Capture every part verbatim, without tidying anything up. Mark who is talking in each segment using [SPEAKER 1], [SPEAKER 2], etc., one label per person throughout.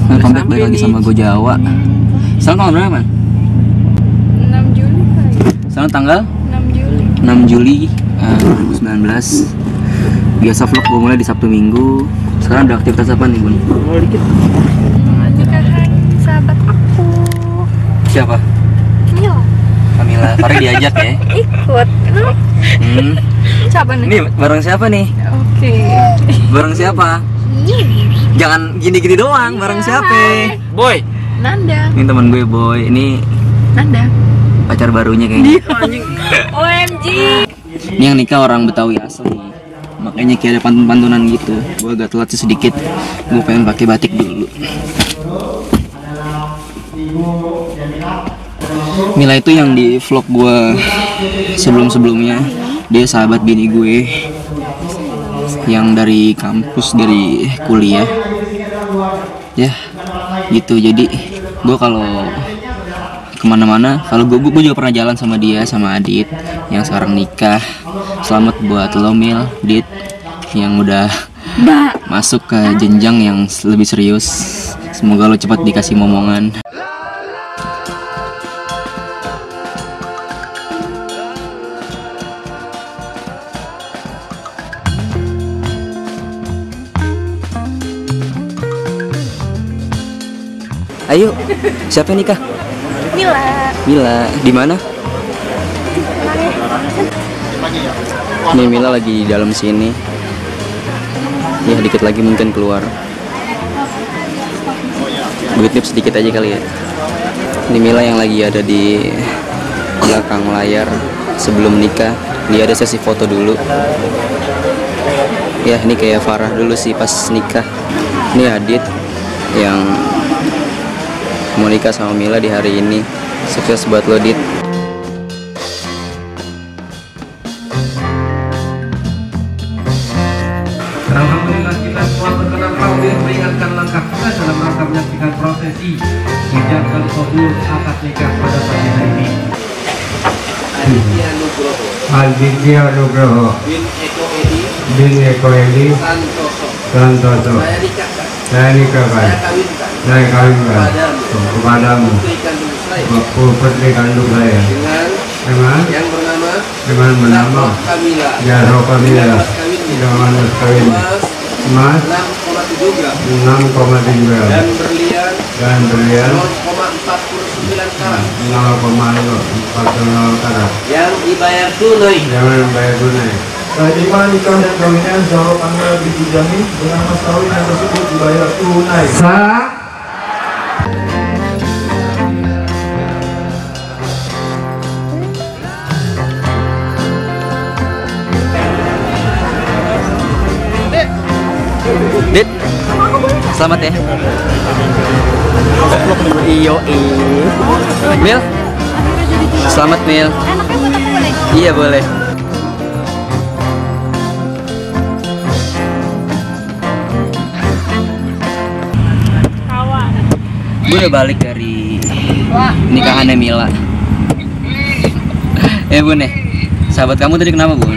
[SPEAKER 1] Nah, comeback balik lagi sama gue Jawa. Sekarang tanggal berapa, Man?
[SPEAKER 2] enam Juli kali.
[SPEAKER 1] Sekarang tanggal
[SPEAKER 2] enam Juli.
[SPEAKER 1] enam Juli uh, dua ribu sembilan belas. Biasa vlog gue mulai di Sabtu Minggu. Sekarang ada aktivitas apa nih, Bun? Mulai dikit.
[SPEAKER 2] Nikahan sahabat aku.
[SPEAKER 1] Siapa?
[SPEAKER 2] Mila.
[SPEAKER 1] Kamila. Pare diajak ya?
[SPEAKER 2] Ikut. Kenapa?
[SPEAKER 1] Hmm.
[SPEAKER 2] Siapa nih?
[SPEAKER 1] Ini bareng siapa nih?
[SPEAKER 2] Oke.
[SPEAKER 1] Bareng siapa? Jangan gini-gini doang, bareng siapa? Boy.
[SPEAKER 2] Nanda.
[SPEAKER 1] Ini teman gue, Boy. Ini
[SPEAKER 2] Nanda.
[SPEAKER 1] pacar barunya kayaknya.
[SPEAKER 2] O M G.
[SPEAKER 1] Ini yang nikah orang Betawi asli. Makanya kayak ada pantun-pantunan gitu. Gue agak telat sih sedikit. Gue pengen pakai batik dulu. Mila itu yang di vlog gue sebelum-sebelumnya. Dia sahabat bini gue yang dari kampus, dari kuliah. Ya, gitu. Jadi gue kalau kemana-mana, kalau gue gue juga pernah jalan sama dia, sama Adit yang sekarang nikah. Selamat buat lo, Mil, Dit, yang udah
[SPEAKER 2] Mbak.
[SPEAKER 1] masuk ke jenjang yang lebih serius. Semoga lo cepat dikasih momongan. Ayo, siapa yang nikah?
[SPEAKER 2] Mila.
[SPEAKER 1] Mila, di mana? Nih Mila lagi di dalam sini. Ya dikit lagi mungkin keluar. Begitu sedikit aja kali ya. Ini Mila yang lagi ada di belakang layar sebelum nikah. Dia ada sesi foto dulu. Ya ini kayak Farah dulu sih pas nikah. Ini Adit yang mau nikah sama Mila di hari ini. Sukses buat lo, Dit.
[SPEAKER 3] Alhamdulillah kita semua berkenan hadir mengingatkan langkah kita dalam rangka menyaksikan prosesi hijabkan kabul akad nikah pada pagi hari ini.
[SPEAKER 4] Aditya Nugroho
[SPEAKER 3] Bin Eko Edi
[SPEAKER 4] bin Eko Edi
[SPEAKER 3] Santoso.
[SPEAKER 4] Santoso.
[SPEAKER 3] Saya nikahkan.
[SPEAKER 4] Saya nikahkan.
[SPEAKER 3] Saya kawinkan.
[SPEAKER 4] Saya kawinkan
[SPEAKER 3] Kepadamu.
[SPEAKER 4] kepadamu
[SPEAKER 3] Putri kandung saya.
[SPEAKER 4] putri kandung saya
[SPEAKER 3] Dengan
[SPEAKER 4] dengan
[SPEAKER 3] yang bernama
[SPEAKER 4] dengan bernama
[SPEAKER 3] Zahra Kamila.
[SPEAKER 4] Jaro Kamila
[SPEAKER 3] Mas kawinnya.
[SPEAKER 4] dengan mas kawin
[SPEAKER 3] Emas
[SPEAKER 4] emas
[SPEAKER 3] enam koma tujuh gram
[SPEAKER 4] enam koma tujuh gram
[SPEAKER 3] dan berlian
[SPEAKER 4] dan berlian
[SPEAKER 3] nol koma empat puluh sembilan karat
[SPEAKER 4] nol koma empat nol karat
[SPEAKER 3] yang dibayar tunai.
[SPEAKER 4] jangan bayar tunai.
[SPEAKER 5] Terima nikah dan kawinnya Zahra Kamila binti Jamil dengan mas kawin yang tersebut dibayar tunai.
[SPEAKER 4] Sah.
[SPEAKER 1] Dit, selamat ya. Iyo, Mil, selamat Mil.
[SPEAKER 2] Enaknya buat aku boleh?
[SPEAKER 1] Iya boleh.
[SPEAKER 2] Kawan.
[SPEAKER 1] Gue udah balik dari nikahannya Mila. Eh Bun ya, sahabat kamu tadi kenapa Bun?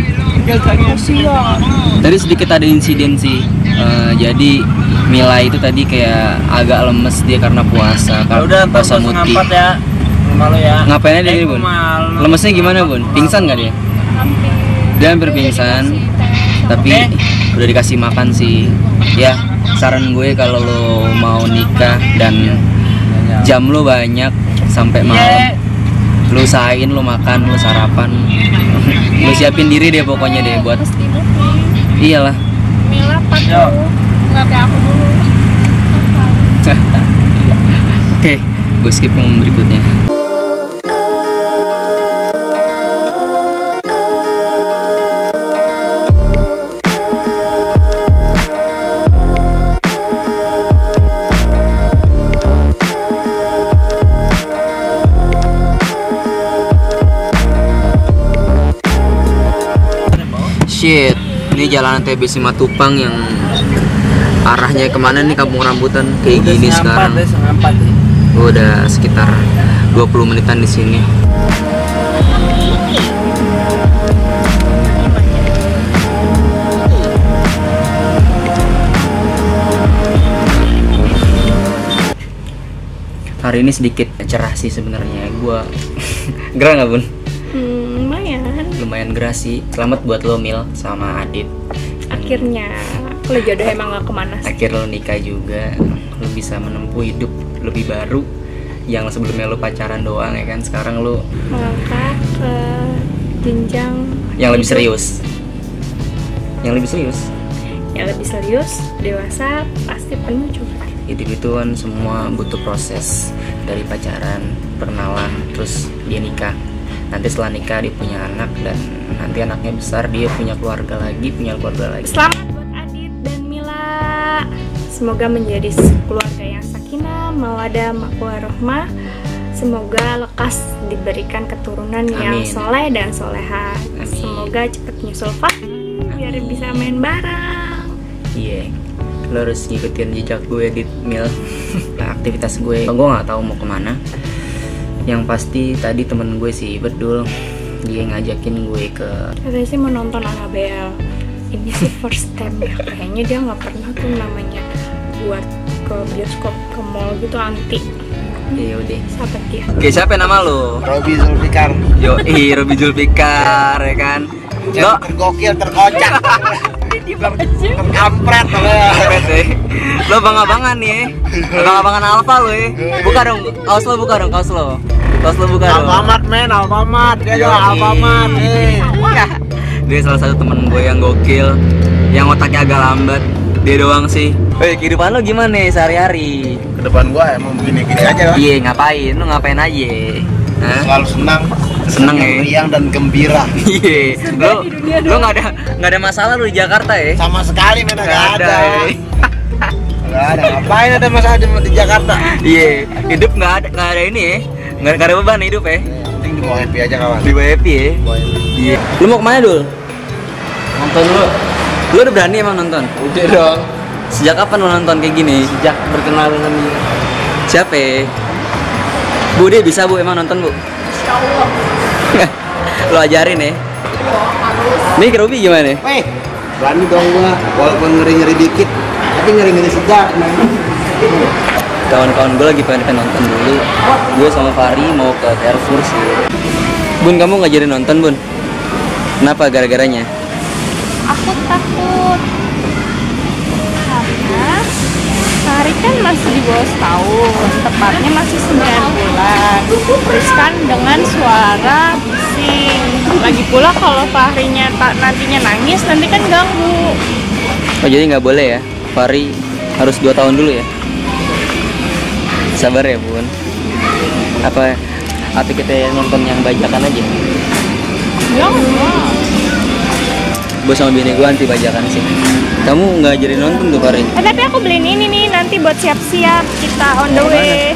[SPEAKER 1] Tadi sedikit ada insiden sih. Eh, jadi Mila itu tadi kayak agak lemes dia karena puasa. Karena
[SPEAKER 6] Udah
[SPEAKER 1] puasa
[SPEAKER 6] bagus
[SPEAKER 1] muti.
[SPEAKER 6] ngampat ya. Malu ya.
[SPEAKER 1] Ngapainnya dia gini Bun?
[SPEAKER 6] Malu.
[SPEAKER 1] Lemesnya gimana Bun? Pingsan gak dia? Dia hampir pingsan. Tapi udah dikasih makan sih. Ya saran gue kalau lo mau nikah dan jam lo banyak sampai malam, lo usahain lo makan, lo sarapan, lo siapin diri deh pokoknya deh buat. Iyalah.
[SPEAKER 2] Mila patuh. Nggak kayak aku dulu.
[SPEAKER 1] Oke, gue skip yang berikutnya. Shit, ini jalanan T B Simatupang yang arahnya kemana nih, Kampung Rambutan kayak gini sekarang. Gue udah sekitar dua puluh menitan di sini. hari ini sedikit cerah sih sebenarnya. Gua gerah nggak Bun?
[SPEAKER 2] Hmm, lumayan.
[SPEAKER 1] Lumayan gerah sih. Selamat buat lo Mil sama Adit.
[SPEAKER 2] Akhirnya, kalau jodoh emang gak kemana sih.
[SPEAKER 1] Akhir lo nikah juga. Lo bisa menempuh hidup lebih baru. Yang sebelumnya lo pacaran doang ya kan. Sekarang lo
[SPEAKER 2] Melangkah ke jenjang
[SPEAKER 1] yang lebih
[SPEAKER 2] hidup
[SPEAKER 1] serius. Yang lebih serius.
[SPEAKER 2] Yang lebih serius, dewasa, pasti penuh coba.
[SPEAKER 1] Hidup itu kan semua butuh proses. Dari pacaran, perkenalan, terus dia nikah. Nanti setelah nikah dia punya anak, dan nanti anaknya besar dia punya keluarga lagi, punya keluarga lagi.
[SPEAKER 2] Selamat buat Adit dan Mila. Semoga menjadi keluarga yang sakinah, mawaddah, warahmah. Semoga lekas diberikan keturunan yang
[SPEAKER 1] Amin.
[SPEAKER 2] soleh dan soleha.
[SPEAKER 1] Amin.
[SPEAKER 2] Semoga cepet nyusul Fatih biar bisa main bareng.
[SPEAKER 1] Iya, yeah. Lo harus ngikutin jejak gue di Mil. Aktivitas gue, gue nggak tahu mau kemana. Yang pasti tadi temen gue sih Bedul, dia ngajakin gue ke.
[SPEAKER 2] Katanya sih mau nonton Annabelle. Ini sih first time ya. Kayaknya dia nggak pernah tuh namanya buat ke bioskop, ke mall gitu, anti.
[SPEAKER 1] Ya udah.
[SPEAKER 2] Siapa dia?
[SPEAKER 1] Oke, siapa nama lo?
[SPEAKER 6] Robi Zulfikar.
[SPEAKER 1] Yo, ih, Robi Zulfikar ya kan. Lo
[SPEAKER 6] Tergokil, terkocak, terkampret.
[SPEAKER 1] Kampret, eh. Lo bang-abangan nih, bang-abangan Alfa lo ya. Buka dong, kaos lo buka dong, kaos lo. Kaos lo buka dong.
[SPEAKER 6] Alfamart men, Alfamart. Dia
[SPEAKER 1] Yoi.
[SPEAKER 6] juga Alfamart. Eh.
[SPEAKER 1] Dia salah satu temen gue yang gokil, yang otaknya agak lambat. Dia doang sih. Woi, kehidupan lo gimana nih sehari-hari?
[SPEAKER 6] Kedepan gua emang begini-gini aja.
[SPEAKER 1] Iya, ngapain? Lo ngapain aja? Hah?
[SPEAKER 6] Selalu senang,
[SPEAKER 1] Seneng ya?
[SPEAKER 6] riang dan gembira.
[SPEAKER 1] Iya. Lo lo nggak ada nggak ada masalah lo di Jakarta ya?
[SPEAKER 6] Sama sekali men,
[SPEAKER 1] Nggak
[SPEAKER 6] nggak ada.
[SPEAKER 1] ya.
[SPEAKER 6] Nggak ada. Ngapain ada masalah di, di Jakarta?
[SPEAKER 1] Iya, hidup nggak ada nggak ada ini ya, nggak nggak ada beban hidup ya.
[SPEAKER 6] Yang penting dibawa happy aja kawan.
[SPEAKER 1] Di happy ya.
[SPEAKER 6] Dibawa happy.
[SPEAKER 1] Iya. Lu mau kemana dul? Nonton lu. Lu udah berani emang nonton?
[SPEAKER 6] Udah dong.
[SPEAKER 1] Sejak kapan lu nonton kayak gini?
[SPEAKER 6] Sejak berkenal dengan dia.
[SPEAKER 1] Siapa? Ya? Bu, dia bisa bu emang nonton bu?
[SPEAKER 2] Insyaallah.
[SPEAKER 1] Lu ajarin ya. Nih ke Robi gimana?
[SPEAKER 6] Weh, berani dong gua. Walaupun ngeri-ngeri dikit, tapi ngeri-ngeri sejak men.
[SPEAKER 1] Kawan-kawan gue lagi pengen, pengen nonton dulu. Gue sama Fari mau ke Carrefour sih. Bun, kamu nggak jadi nonton bun? Kenapa gara-garanya?
[SPEAKER 2] Aku takut karena Hari kan masih di bawah setahun, tepatnya masih sembilan bulan. Terus kan dengan suara bising. Lagi pula kalau Fahrinya tak nantinya nangis, nanti kan ganggu.
[SPEAKER 1] Oh jadi nggak boleh ya? Fari harus dua tahun dulu ya? Sabar ya bun. Apa atau kita nonton yang bajakan aja?
[SPEAKER 2] Jangan.
[SPEAKER 1] Gue sama bini gue anti bajakan sih. Kamu nggak jadi nonton tuh Fari?
[SPEAKER 2] Eh, tapi aku beliin ini nih nanti buat siap-siap kita on the
[SPEAKER 1] Mau
[SPEAKER 2] way.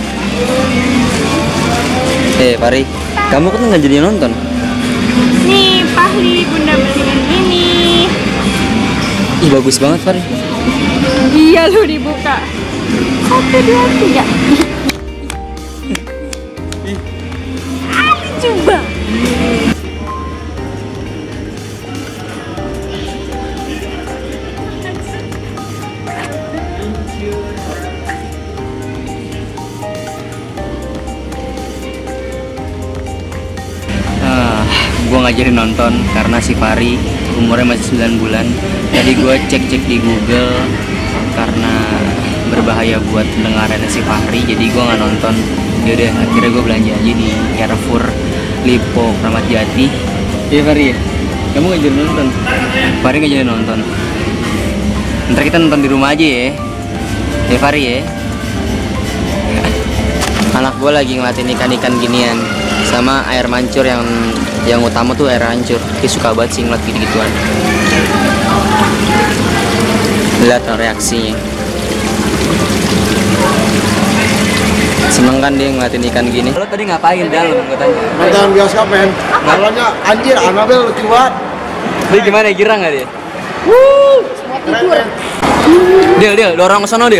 [SPEAKER 1] Eh Fari, kamu kan nggak jadi nonton?
[SPEAKER 2] Nih Fahri, bunda beliin ini.
[SPEAKER 1] Ih bagus banget Fari.
[SPEAKER 2] Iya lu dibuka. Satu dua tiga. Ah, coba.
[SPEAKER 1] Gue nggak jadi nonton karena si Fari umurnya masih sembilan bulan. Tadi gue cek-cek di Google karena berbahaya buat pendengarannya si Fahri, jadi gue nggak nonton. Yaudah akhirnya gue belanja aja di Carrefour Lipo Kramat Jati. Iya Fahri, kamu nggak jadi nonton? Fahri nggak jadi nonton. Ntar kita nonton di rumah aja ya. Ya Fahri ya. Anak gue lagi ngeliatin ikan-ikan ginian sama air mancur yang yang utama tuh air hancur. Dia suka banget sih ngeliat gitu-gituan. Lihat reaksinya. Seneng kan dia ngeliatin ikan gini. Lo tadi ngapain dalam gue tanya?
[SPEAKER 6] Nonton bioskop men. Malahnya anjir, Annabelle lucu banget.
[SPEAKER 1] Dia gimana, girang gak dia?
[SPEAKER 6] Wuh, keren men.
[SPEAKER 1] Dil, Dil, dorong ke sono Dil.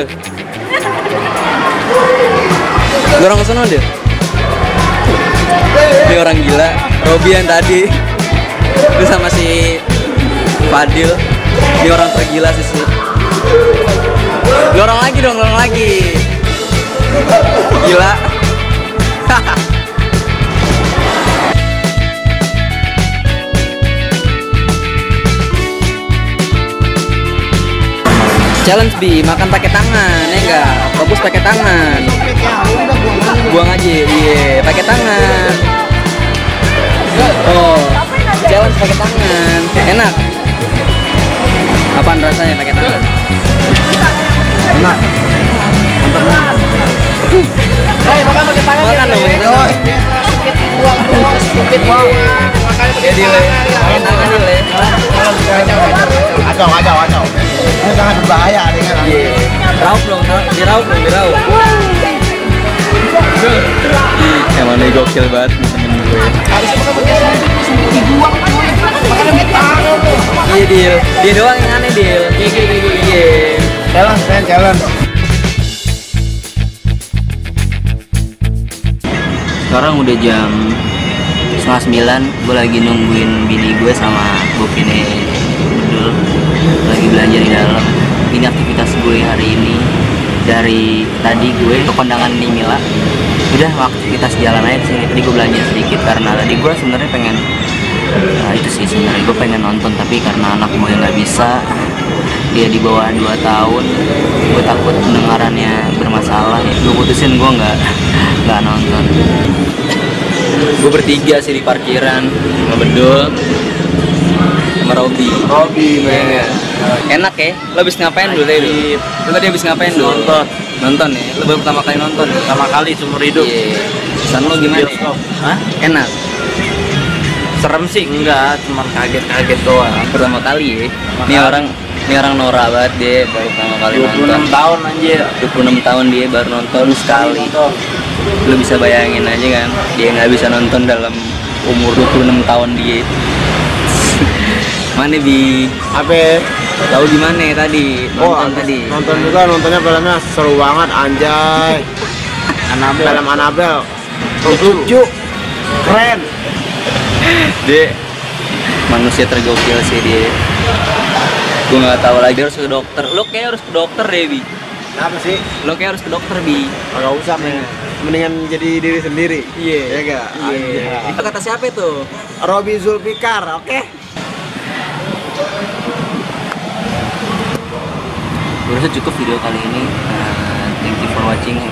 [SPEAKER 1] Dorong ke sono Dil. Dia orang gila. Robi yang tadi itu sama si Fadil. Dia orang tergila sih sih. Dorong lagi dong, dorong lagi. Gila. Challenge bi, makan pakai tangan, ya enggak? Fokus pakai tangan. Buang aja, iya, pakai tangan. Oh, challenge pakai tangan, enak. Apaan rasanya pakai tangan?
[SPEAKER 6] Enak. Mantap banget.
[SPEAKER 2] Hei, makan pakai tangan.
[SPEAKER 1] Makan dong, pakai tangan. Ya dile, pakai tangan dile.
[SPEAKER 6] Kacau, kacau, kacau. Ini sangat berbahaya dengan.
[SPEAKER 1] Iya, raup dong, diraup dong, diraup. Emang ini gokil banget temen gue. Iya Dil, dia doang yang aneh Dil. Iya, iya.
[SPEAKER 6] Challenge, man, challenge.
[SPEAKER 1] Sekarang udah jam setengah sembilan, gue lagi nungguin bini gue sama bopine Bedul lagi belanja di dalam. Ini aktivitas gue hari ini. Dari tadi gue ke kondangan Nimila. Udah aktivitas jalan aja sini. Tadi gue belanja sedikit karena tadi gue sebenarnya pengen, nah itu sih sebenarnya gue pengen nonton, tapi karena anak gue nggak bisa, dia di bawah dua tahun, gue takut pendengarannya bermasalah ya. Gue putusin gue nggak nggak nonton. Gue bertiga sih di parkiran sama Bedul sama Robi.
[SPEAKER 6] Robi,
[SPEAKER 1] Iya. Enak ya? Lo habis ngapain dulu tadi? Lo tadi habis ngapain dulu?
[SPEAKER 6] Nonton.
[SPEAKER 1] Nonton ya? Lo baru pertama kali nonton?
[SPEAKER 6] Pertama kali seumur hidup.
[SPEAKER 1] Iya. Pesan lo gimana?
[SPEAKER 6] Bioskop.
[SPEAKER 1] Hah? Enak?
[SPEAKER 6] Serem sih enggak, cuma kaget-kaget doang.
[SPEAKER 1] Pertama kali ya? Ini orang ini orang norak banget dia baru pertama kali
[SPEAKER 6] dua puluh enam
[SPEAKER 1] nonton.
[SPEAKER 6] tahun anjir.
[SPEAKER 1] dua puluh enam tahun dia baru nonton sekali. Lo bisa bayangin aja kan? Dia nggak bisa nonton dalam umur dua puluh enam tahun dia. Mana bi?
[SPEAKER 6] Apa?
[SPEAKER 1] Tahu gimana tadi?
[SPEAKER 6] Oh,
[SPEAKER 1] Nonton tadi.
[SPEAKER 6] nonton juga, nontonnya filmnya seru banget anjay. Anabel, film Anabel. Lucu. Keren.
[SPEAKER 1] Dia manusia tergokil sih dia. Gue nggak tahu lagi, harus ke dokter. Lo kayak harus ke dokter deh bi.
[SPEAKER 6] Apa sih?
[SPEAKER 1] Lo kayak harus ke dokter bi.
[SPEAKER 6] Enggak usah, men. Mendingan jadi diri sendiri.
[SPEAKER 1] Iya.
[SPEAKER 6] Ya enggak?
[SPEAKER 1] Iya. Itu kata siapa itu?
[SPEAKER 6] Robi Zulfikar, oke?
[SPEAKER 1] Gue rasa cukup video kali ini. Uh, thank you for watching.